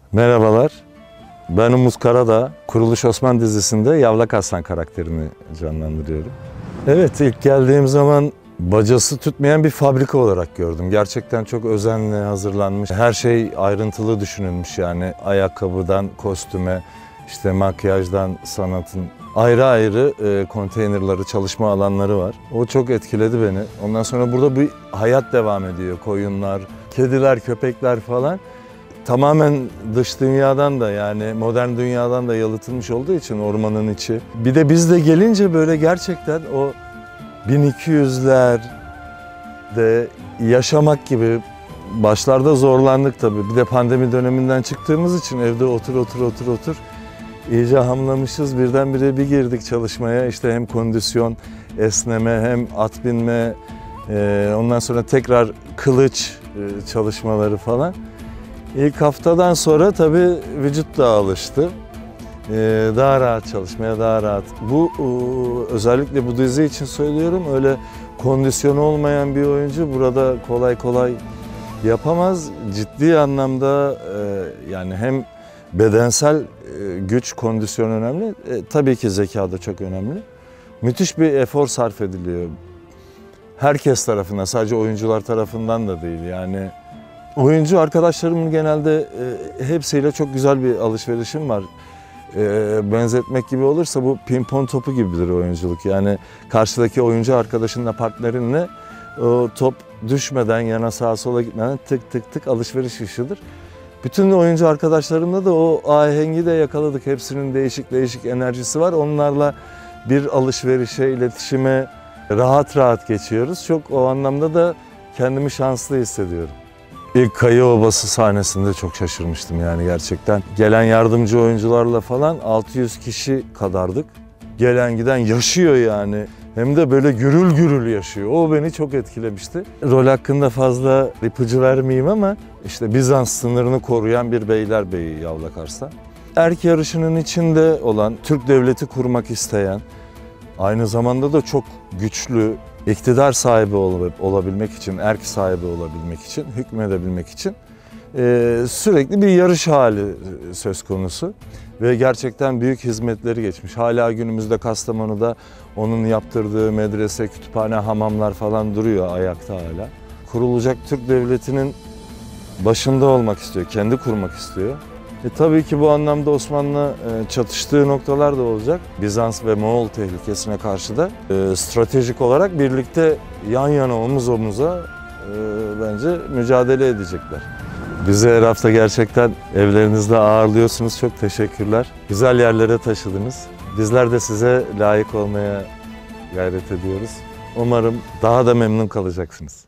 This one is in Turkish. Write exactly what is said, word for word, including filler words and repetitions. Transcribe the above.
Merhabalar, ben Umut Karadağ. Kuruluş Osman dizisinde Yavlak Aslan karakterini canlandırıyorum. Evet, ilk geldiğim zaman bacası tütmeyen bir fabrika olarak gördüm. Gerçekten çok özenle hazırlanmış. Her şey ayrıntılı düşünülmüş yani. Ayakkabıdan kostüme, işte makyajdan sanatın ayrı ayrı e, konteynerları, çalışma alanları var. O çok etkiledi beni. Ondan sonra burada bir hayat devam ediyor. Koyunlar, kediler, köpekler falan. Tamamen dış dünyadan da yani modern dünyadan da yalıtılmış olduğu için ormanın içi. Bir de biz de gelince böyle gerçekten o bin iki yüzlerde yaşamak gibi başlarda zorlandık tabii. Bir de pandemi döneminden çıktığımız için evde otur otur otur otur iyice hamlamışız. Birdenbire bir girdik çalışmaya. İşte hem kondisyon, esneme hem at binme, ondan sonra tekrar kılıç çalışmaları falan. İlk haftadan sonra tabii vücut da alıştı. Ee, daha rahat çalışmaya, daha rahat. Bu özellikle bu dizi için söylüyorum. Öyle kondisyonu olmayan bir oyuncu burada kolay kolay yapamaz. Ciddi anlamda e, yani hem bedensel e, güç, kondisyon önemli. E, tabii ki zeka da çok önemli. Müthiş bir efor sarf ediliyor. Herkes tarafından, sadece oyuncular tarafından da değil yani. Oyuncu arkadaşlarımın genelde e, hepsiyle çok güzel bir alışverişim var. E, benzetmek gibi olursa bu pimpon topu gibidir oyunculuk. Yani karşıdaki oyuncu arkadaşınla, partnerinle o top düşmeden, yana sağa sola gitmeden tık tık tık alışveriş işidir. Bütün oyuncu arkadaşlarımla da o ahengi de yakaladık. Hepsinin değişik değişik enerjisi var. Onlarla bir alışverişe, iletişime rahat rahat geçiyoruz. Çok o anlamda da kendimi şanslı hissediyorum. İlk Kayı Obası sahnesinde çok şaşırmıştım yani gerçekten. Gelen yardımcı oyuncularla falan altı yüz kişi kadardık. Gelen giden yaşıyor yani. Hem de böyle gürül gürül yaşıyor. O beni çok etkilemişti. Rol hakkında fazla ipucu vermeyeyim ama işte Bizans sınırını koruyan bir beylerbeyi Yavlak Arslan. Erk yarışının içinde olan, Türk devleti kurmak isteyen, aynı zamanda da çok güçlü, iktidar sahibi olabilmek için, erk sahibi olabilmek için, hükmedebilmek için e, sürekli bir yarış hali söz konusu. Ve gerçekten büyük hizmetleri geçmiş. Hala günümüzde Kastamonu'da onun yaptırdığı medrese, kütüphane, hamamlar falan duruyor ayakta hala. Kurulacak Türk devletinin başında olmak istiyor, kendi kurmak istiyor. E, tabii ki bu anlamda Osmanlı e, çatıştığı noktalar da olacak. Bizans ve Moğol tehlikesine karşı da e, stratejik olarak birlikte yan yana omuz omuza e, bence mücadele edecekler. Bizi her hafta gerçekten evlerinizde ağırlıyorsunuz. Çok teşekkürler. Güzel yerlere taşıdınız. Bizler de size layık olmaya gayret ediyoruz. Umarım daha da memnun kalacaksınız.